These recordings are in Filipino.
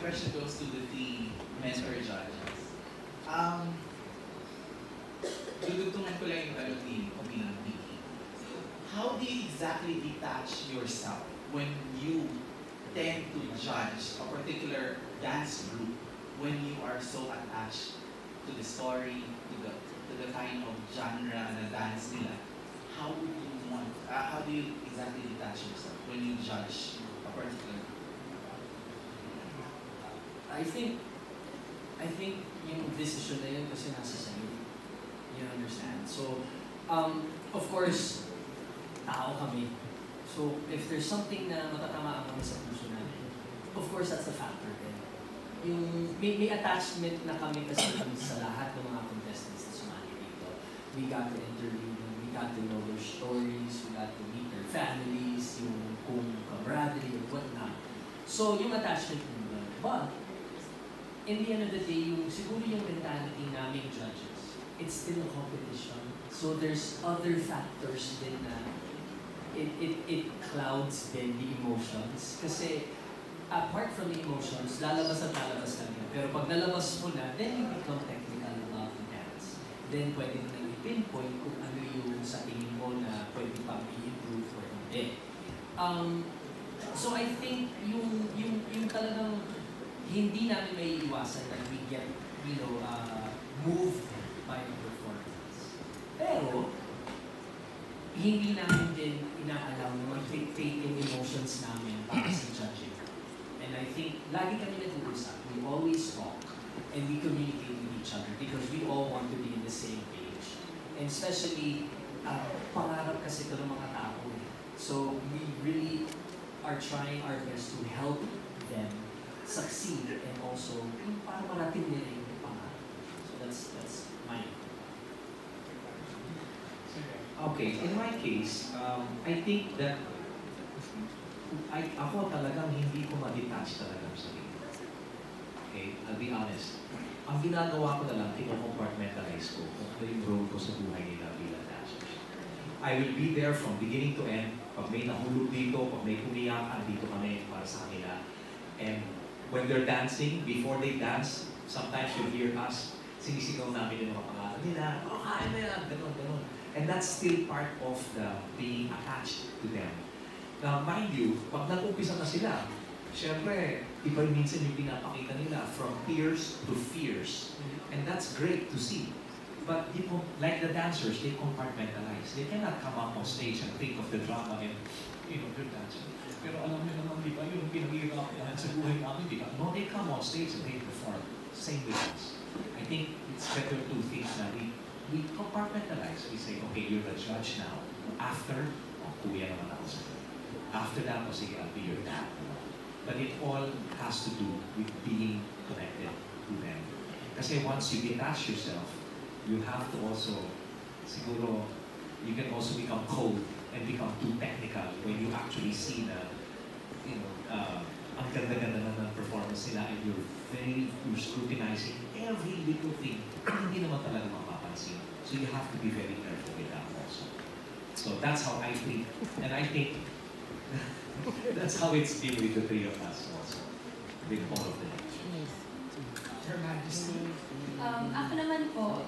question goes to the three mentor judges. Dudugtungan ko lang yung ni Vicky. How do you exactly detach yourself when you tend to judge a particular dance group when you are so attached to the story, to the kind of genre na dance nila? How do you exactly detach yourself when you judge a particular? I think yung decision na yun kasi nasa sa'yo. You understand? So, of course, tao kami. So, if there's something na matatamaan kami sa puso namin, of course, that's a factor din. Yung may attachment na kami kasi sa lahat ng mga contestants na sumali dito. We got to interview them, we got to know their stories, we got to meet their families, yung kung camaraderie and whatnot. So, yung attachment nila. But, in the end of the day, siguro yung mentality naming judges, it's still a competition. So there's other factors din na it clouds din the emotions. Kasi apart from the emotions, lalabas at lalabas lang yan. Pero pag nalabas mo na, then you become technical about the dance. Then pwede mo nang i-pinpoint kung ano yung sa tingin mo na pwede pa i-improve or hindi. So I think yung talagang hindi namin may iwasan na we get, moved by the performance. Pero, hindi namin din inaalaw na mag-dictate yung emotions namin para sa judging. And I think, lagi kami nag-uusap. We always talk and we communicate with each other because we all want to be in the same page. And especially, pangarap kasi ito ng mga tao. So, we really are trying our best to help them succeed and also para marating nila yung pangarap. So that's mine. Okay, in my case, I think that ako talagang hindi ko ma-detach talaga sa sarili. Okay, I'll be honest. Ang ginagawa ko na lang, compartmentalize ko kung ano yung role ko sa buhay nila bilang dancers. I will be there from beginning to end. Pag may nahulog dito, pag may umiyak, andito kami para sa kanila. And when they're dancing, before they dance, sometimes you'll hear us, sinisigaw namin yung mga pangalan nila, kaya na yan, ganon. And that's still part of the being attached to them. Now, mind you, pag nag-umpisa na sila, syempre, iba minsan yung pinapakita nila from peers to fears. And that's great to see. But like the dancers, they compartmentalize. They cannot come up on stage and think of the drama and, they're dancing. Pero alam niyo naman, di ba, yung pinag-iirapan sa buhay namin, di ba? No, they come on stage and they perform. Same with us. I think it's better to think na we compartmentalize. We say, okay, you're the judge now. After, kuya naman ako sa'yo. After that, sige, I'll be your dad. But it all has to do with being connected to them. Kasi once you detach yourself, you have to also, siguro, you can also become cold and become too technical when you actually see na, ang ganda-ganda na ng performance nila and you're scrutinizing every little thing. Hindi naman talaga mapapansin. So you have to be very careful with that also. So that's how I think, and I think that's how it's been with the three of us also, with all of them. Her Majesty. Ako naman po,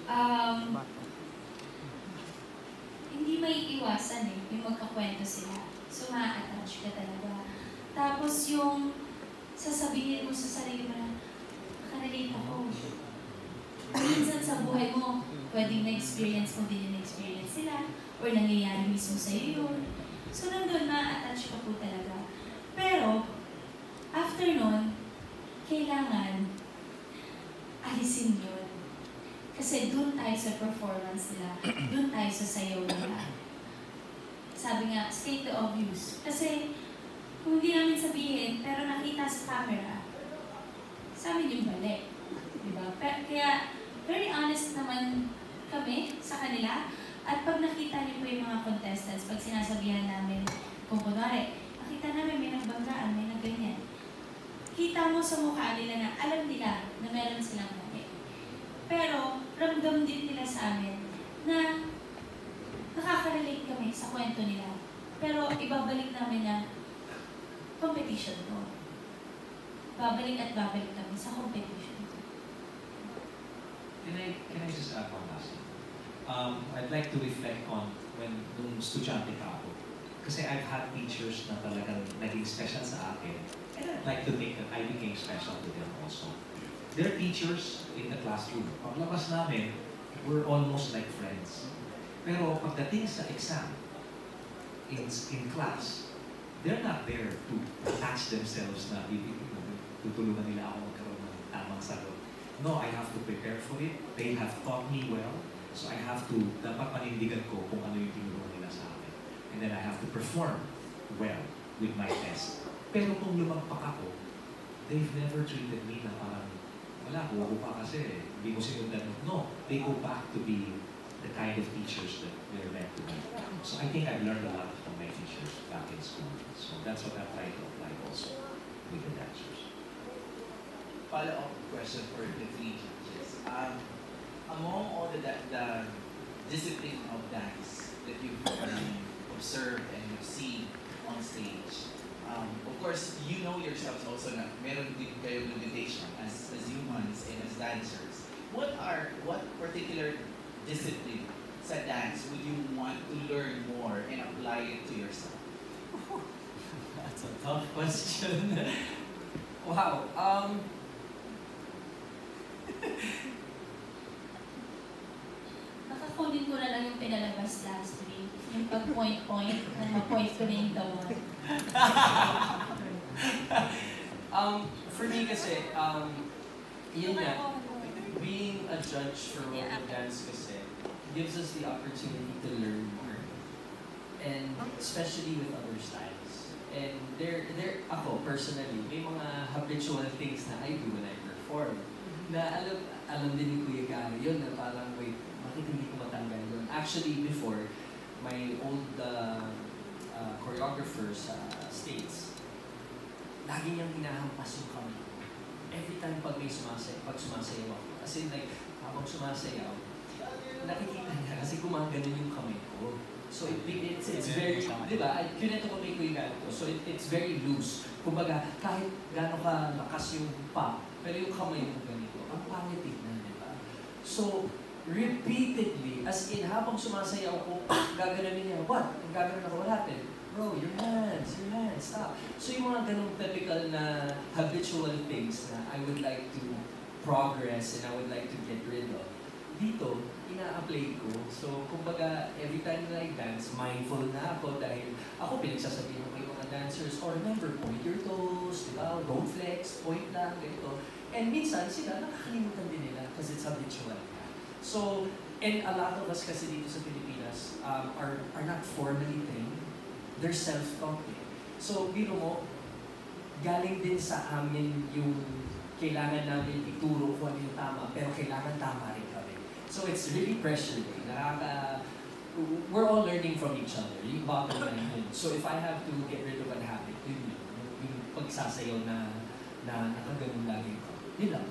hindi may iwasan yung magkakwento sila. So, ma-attach ka talaga. Tapos yung sasabihin mo sa sarili mo na, nakarelate ako. Minsan sa buhay mo, pwedeng na-experience mo din yung experience sila, or nangyayari mismo sa'yo yun. So, nandun, ma-attach ka po talaga. Pero, after nun, kailangan alisin yun. Kasi dun tayo sa performance nila, dun tayo sa sayaw nila. Sabi nga, state the obvious. Kasi, kung hindi namin sabihin, pero nakita sa camera, sa amin yung balik. Diba? Kaya, very honest naman kami sa kanila. At pag nakita niyo po yung mga contestants, pag sinasabihan namin, kung kunwari, nakita namin may nagbanggaan, may nagganyan. Kita mo sa mukha nila na alam nila na meron silang mali. Pero, ramdam din nila sa amin na nakaka-relate kami sa kwento nila. Pero, ibabalik namin na competition to. babalik at babalik kami sa competition. Can I just add one last thing? I'd like to reflect on when nung estudyante ka ako. Kasi I've had teachers na talagang naging special sa akin. And I'd like to think that I became special to them also. They're teachers in the classroom. Paglabas namin, we're almost like friends. Pero pagdating sa exam, in class, they're not there to attach themselves na tutulungan nila ako magkaroon ng tamang sagot. No, I have to prepare for it. They have taught me well. So I have to, dapat panindigan ko kung ano yung tinulungan nila sa akin. And then I have to perform well with my test. Pero kung lumagpak ako, they've never treated me na parang, wala, kuha ko pa kasi, hindi ko sinundan. No, they go back to be the kind of teachers that they're meant to be. So I think I've learned a lot from my teachers back in school. So that's what I try to apply also with the dancers. Follow-up question for the three judges. Among all the discipline of dance that you've observed and you've seen on stage, of course, you know yourselves also na meron din kayong limitation as humans and as dancers. What particular discipline sa dance would you want to learn more and apply it to yourself? That's a tough question. Wow. Nakakunin ko na lang yung pinalabas last week. Yung pag-point-point na ma-point ko na yung tawa. For me kasi, yun nga, being a judge for Roman dance kasi gives us the opportunity to learn more. And especially with other styles. And ako personally, may mga habitual things na I do when I perform. Na alam din ni Kuya Gary yun na parang, wait, bakit hindi ko matanggal yun? Actually, before, my old choreographer sa States, lagi niyang hinahampas yung kamay ko. Every time pag sumasayaw ako. Kasi like, habang sumasayaw, nakikita niya kasi gumaganon yung kamay ko. So it's very, di ba? Kinento ko kay Kuya Gary ko. So it's very loose. Kumbaga, kahit gano'n ka lakas yung pop, pero yung kamay mo ganito, ang pangit tignan, di ba? So, repeatedly, as in, habang sumasayaw ko, gaganon niya, what? Ang gaganon ako, what happened? Bro, your hands, stop. So yung mga ganong typical na habitual things na I would like to progress and I would like to get rid of, dito, ina-apply ko. So, kumbaga, every time na I dance, mindful na ako dahil ako pinagsasabihin ko yung mga dancers, or remember, point your toes, di ba? Don't flex, point lang, ganito. And minsan, sila nakakalimutan din nila because it's habitual. So, and a lot of us kasi dito sa Pilipinas are not formally trained. They're self-taught. So, biro mo, galing din sa amin yung kailangan namin ituro kung ano yung tama, pero kailangan tama rin kami. So, it's really pressure. We're all learning from each other. Yung bottom line yun. So, if I have to get rid of an habit, yun yung pagsasayaw na nakaganon lagi ko. Yun lang.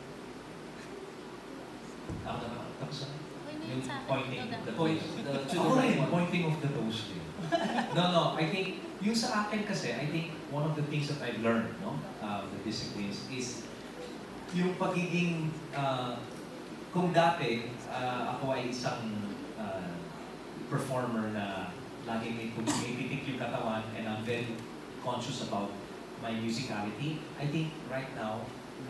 Ako naman. Tapos yung pointing the pointing of the toes. No, I think, yung sa akin kasi, I think one of the things that I've learned, the disciplines, is yung pagiging, kung dati, ako ay isang performer na laging may pumipitik yung katawan and I'm very conscious about my musicality. I think right now,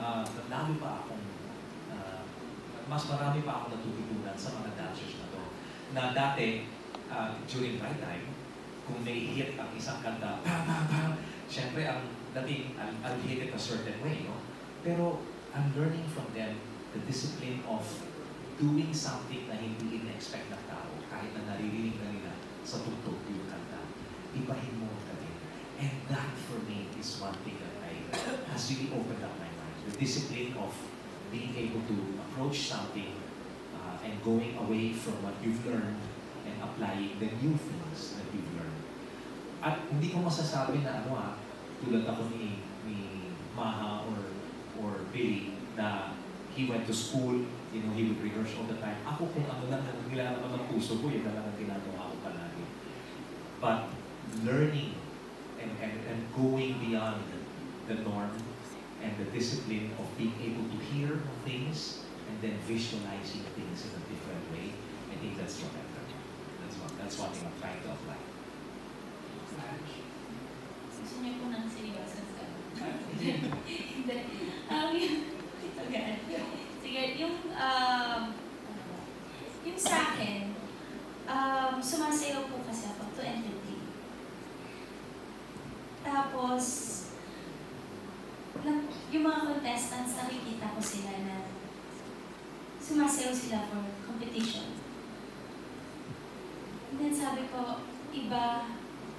mas marami pa ako natututunan sa mga dancers na to. Na dati, during my time, kung may hit ang isang kanta, syempre ang dating, I'll hit it a certain way, no? Pero I'm learning from them the discipline of doing something na hindi in-expect ng tao, kahit na naririnig na nila sa tugtog yung kanta. Ibahin mo ang galing. And that for me is one thing that has really opened up my mind. The discipline of being able to approach something and going away from what you've learned and applying the new things that you've learned. At hindi ko masasabi na tulad ako ni Maha or Billy na he went to school, he would rehearse all the time. Ako kung ano lang nila naman ng puso ko, yun na lang ang ginagawa ko palagi. But learning and going beyond the norm and the discipline of being able to hear things and then visualizing things in a different way. I think that's what I've done. That's one thing I'm trying to apply. Gusto niyo po ng seryoso sa Hindi. Okay. Sige, yung sa akin, sumasayaw po kasi ako to entertain. Tapos, yung mga contestants, nakikita ko sila na sumasayaw sila for competition. And then sabi ko, iba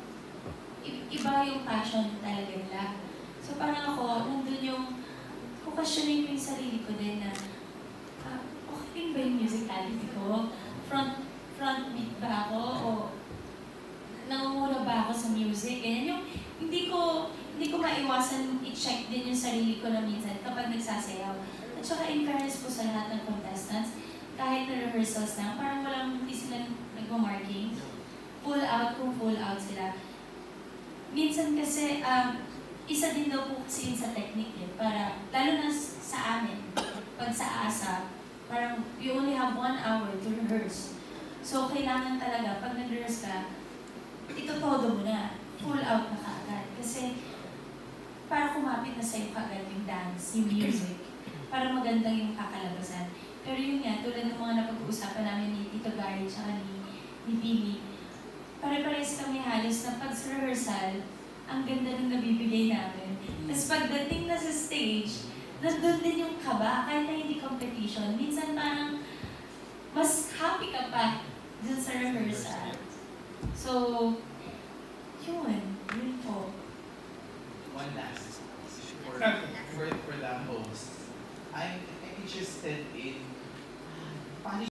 yung passion talaga nila. So parang ako, nandun yung questioning ko yung sarili ko din na okay ba yung musicality ko? Front beat ba ako? O nangunguna ba ako sa music? Ganyan yung hindi ko maiwasan i-check din yung sarili ko na minsan kapag nagsasayaw. At saka in fairness po sa lahat ng contestants, kahit na rehearsals na, parang hindi sila nagmamarking. Full out sila. Minsan kasi, isa din daw po kasi yun sa technique yun, para, lalo na sa amin, pag sa ASA, parang you only have 1 hour to rehearse. So, kailangan talaga, pag nag-rehearse ka, ito-todo mo na, full out na kaagad. Kasi, para kumapit na sa'yo kaagad yung dance, yung music, para maganda yung kakalabasan. Pero yun nga, tulad ng mga napag-uusapan namin ni Tito Gary at ni Billy, pare-pares kami halos na pag sa rehearsal, ang ganda nung nabibigay namin. Tapos pagdating na sa stage, nandun din yung kaba, kahit na hindi competition. Minsan parang mas happy ka pa dun sa rehearsal. So, yun po. One last for the host. I'm interested in paano